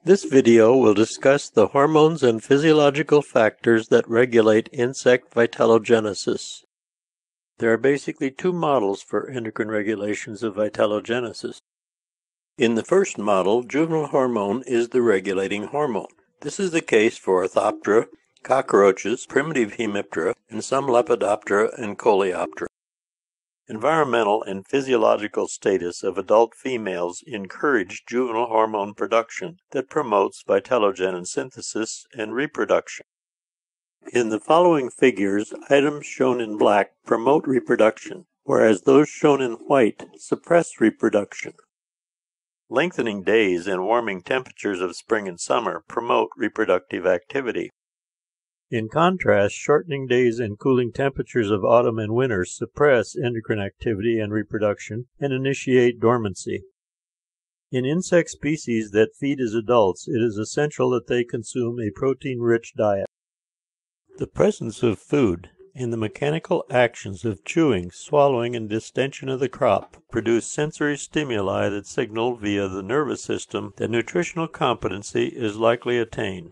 This video will discuss the hormones and physiological factors that regulate insect vitellogenesis. There are basically two models for endocrine regulations of vitellogenesis. In the first model, juvenile hormone is the regulating hormone. This is the case for Orthoptera, cockroaches, primitive Hemiptera, and some Lepidoptera and Coleoptera. Environmental and physiological status of adult females encourage juvenile hormone production that promotes vitellogenin synthesis and reproduction. In the following figures, items shown in black promote reproduction, whereas those shown in white suppress reproduction. Lengthening days and warming temperatures of spring and summer promote reproductive activity. In contrast, shortening days and cooling temperatures of autumn and winter suppress endocrine activity and reproduction and initiate dormancy. In insect species that feed as adults, it is essential that they consume a protein-rich diet. The presence of food and the mechanical actions of chewing, swallowing, and distension of the crop produce sensory stimuli that signal via the nervous system that nutritional competency is likely attained.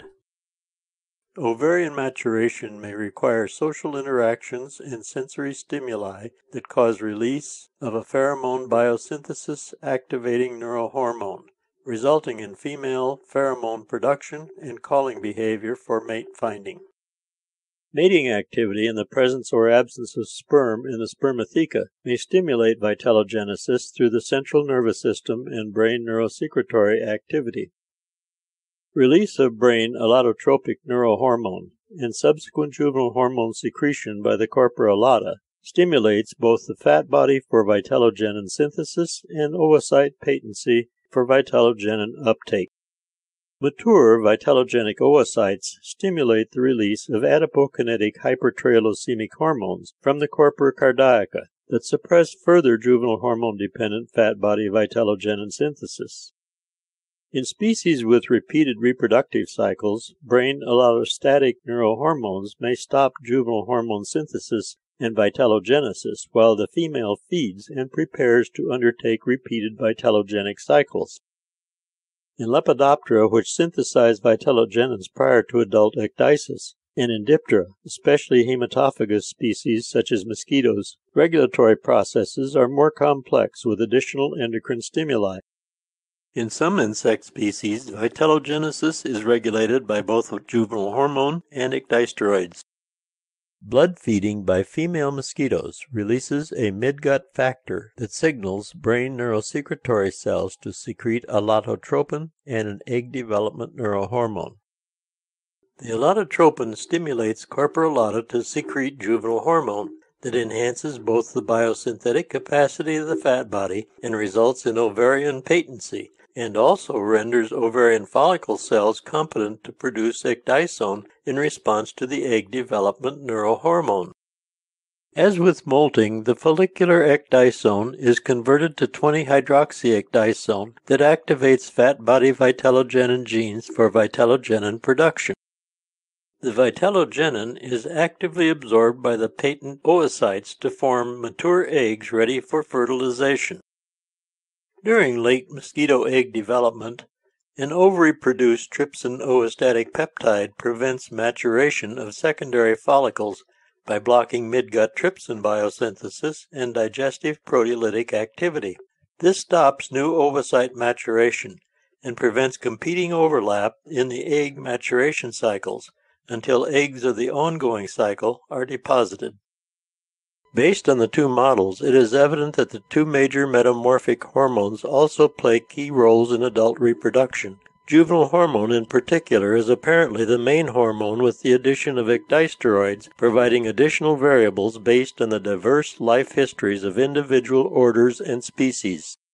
Ovarian maturation may require social interactions and sensory stimuli that cause release of a pheromone biosynthesis activating neurohormone, resulting in female pheromone production and calling behavior for mate finding. Mating activity in the presence or absence of sperm in the spermatheca may stimulate vitellogenesis through the central nervous system and brain neurosecretory activity. Release of brain allotropic neurohormone and subsequent juvenile hormone secretion by the corpora allata stimulates both the fat body for vitellogenin synthesis and oocyte patency for vitellogenin uptake. Mature vitellogenic oocytes stimulate the release of adipokinetic hypertrialosemic hormones from the corpora cardiaca that suppress further juvenile hormone-dependent fat body vitellogenin synthesis. In species with repeated reproductive cycles, brain allostatic neurohormones may stop juvenile hormone synthesis and vitellogenesis while the female feeds and prepares to undertake repeated vitellogenic cycles. In Lepidoptera, which synthesize vitellogenins prior to adult ecdysis, and in Diptera, especially hematophagous species such as mosquitoes, regulatory processes are more complex with additional endocrine stimuli. In some insect species, vitellogenesis is regulated by both juvenile hormone and ecdysteroids. Blood feeding by female mosquitoes releases a midgut factor that signals brain neurosecretory cells to secrete allototropin and an egg development neurohormone. The allototropin stimulates corpora allata to secrete juvenile hormone that enhances both the biosynthetic capacity of the fat body and results in ovarian patency, and also renders ovarian follicle cells competent to produce ecdysone in response to the egg development neurohormone. As with molting, the follicular ecdysone is converted to 20-hydroxyecdysone that activates fat body vitellogenin genes for vitellogenin production. The vitellogenin is actively absorbed by the patent oocytes to form mature eggs ready for fertilization. During late mosquito egg development, an ovary-produced trypsin oostatic peptide prevents maturation of secondary follicles by blocking midgut trypsin biosynthesis and digestive proteolytic activity. This stops new ovocyte maturation and prevents competing overlap in the egg maturation cycles until eggs of the ongoing cycle are deposited. Based on the two models, it is evident that the two major metamorphic hormones also play key roles in adult reproduction. Juvenile hormone in particular is apparently the main hormone, with the addition of ecdysteroids providing additional variables based on the diverse life histories of individual orders and species.